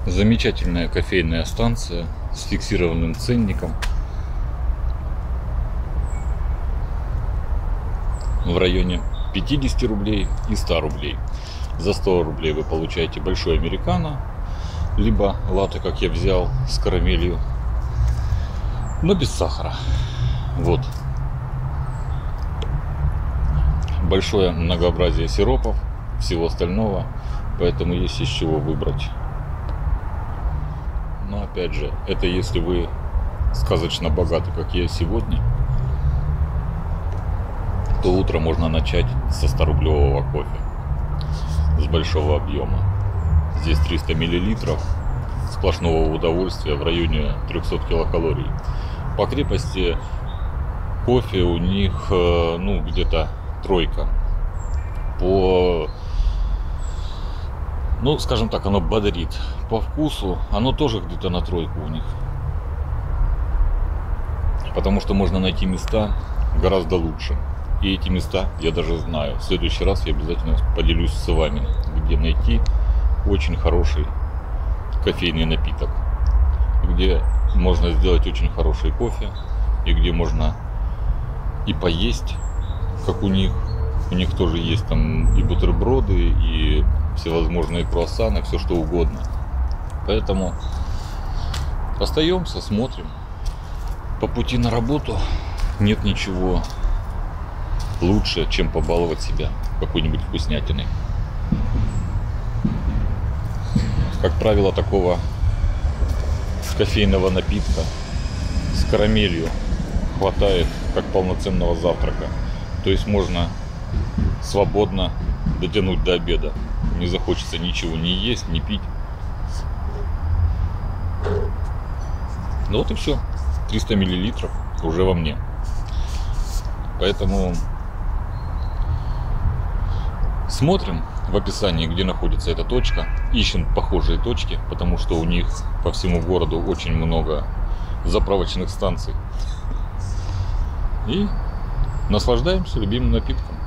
Замечательная кофейная станция с фиксированным ценником в районе 50 рублей и 100 рублей. За 100 рублей вы получаете большой американо, либо латте, как я взял, с карамелью, но без сахара. Вот. Большое многообразие сиропов, всего остального, поэтому есть из чего выбрать. Но опять же, это если вы сказочно богаты, как я сегодня, то утро можно начать со 100-рублевого кофе с большого объема. Здесь 300 миллилитров сплошного удовольствия в районе 300 килокалорий. По крепости кофе у них где-то тройка. Скажем так, оно бодрит. По вкусу оно тоже где-то на тройку у них. Потому что можно найти места гораздо лучше. И эти места я даже знаю. В следующий раз я обязательно поделюсь с вами, где найти очень хороший кофейный напиток. Где можно сделать очень хороший кофе. И где можно и поесть, как у них. У них тоже есть там и бутерброды, и всевозможные круассаны, все что угодно. Поэтому остаемся, смотрим. По пути на работу нет ничего лучше, чем побаловать себя какой-нибудь вкуснятиной. Как правило, такого кофейного напитка с карамелью хватает как полноценного завтрака. То есть можно свободно дотянуть до обеда. Не захочется ничего не есть, не пить. Ну вот и все. 300 миллилитров уже во мне. Поэтому смотрим в описании, где находится эта точка. Ищем похожие точки, потому что у них по всему городу очень много заправочных станций. И наслаждаемся любимым напитком.